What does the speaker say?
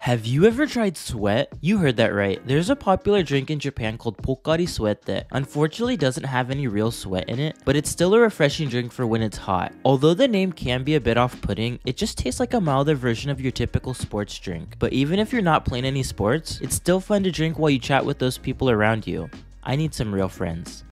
Have you ever tried sweat? You heard that right. There's a popular drink in Japan called Pocari Sweat that unfortunately doesn't have any real sweat in it, but it's still a refreshing drink for when it's hot. Although the name can be a bit off-putting, it just tastes like a milder version of your typical sports drink. But even if you're not playing any sports, it's still fun to drink while you chat with those people around you. I need some real friends.